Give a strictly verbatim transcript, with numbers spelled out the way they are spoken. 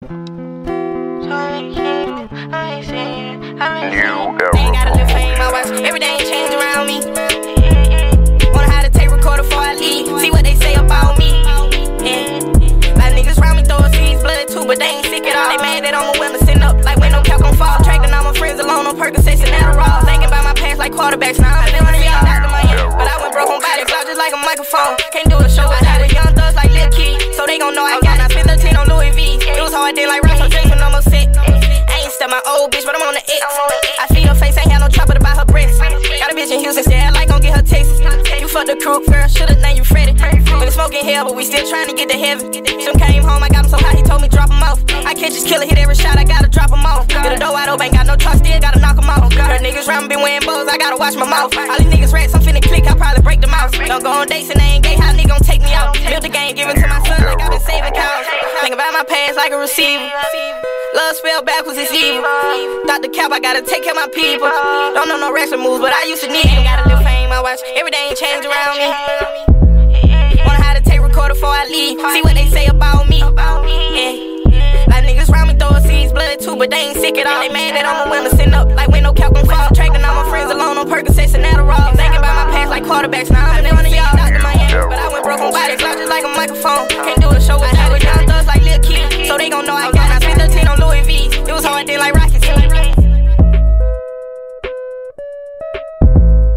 Ain't gotta live fame, I watch everything change around me. Wanna how to tape recorder before I leave. See what they say about me. Yeah. Like niggas round me throwing seeds, blood too, but they ain't sick at all. They mad that I'm a winner, sitting up like when no cap gon' fall. Tracking all my friends alone on Percocets and Adderall. Thinking about my past like quarterbacks, now I'm living real Doctor Miami. But I went broke on body cloud just like a microphone. Can't do a show without with young thugs like Lil Key, so they gon' know I got. I spent thirteen on Louis V. It was hard, then like Ross, I'm drinking on my set. Step my old bitch, but I'm on the X. I see her face, ain't had no trouble to buy her breast. Got a bitch in Houston, said I like gon' get her Texas. You fucked the crew, girl, should've named you Freddy. Been smoking hell, but we still trying to get to heaven. Some came home, I got him so high, he told me drop him off. I catch his killer, hit every shot, I gotta drop him off. Get a dough out, ain't got no truck, still gotta knock him off. Her niggas round me been wearing bows, I gotta watch my mouth. All these niggas rats, I'm finna click, I'll probably break them out. Don't go on dates and they ain't gay, how nigga gon' take me out? Build the game, give it to my son like I've been saving cows. Think about my past like a receiver. Love spelled backwards, it's evil. Doctor Cap, I gotta take care of my people. Don't know no wrestling moves, but I used to need it. Gotta live fame, I watch everything change around me. Wanna how to tape recorder before I leave. See what they say about me. Yeah. Like niggas round me throwing seeds, blood too, but they ain't sick at all. They mad that I'm a winner, sitting up like when no cap gon' fall. Tracking all my friends alone on Percocets and Adderall. Thinking about my past like quarterbacks, now I'm living real Doctor Miami. But I went broke on body cloud just like a microphone. Can't do a show without with young thugs like Lil Key, so they gon' know I got. I spent thirteen on Louis V. It was hard, then like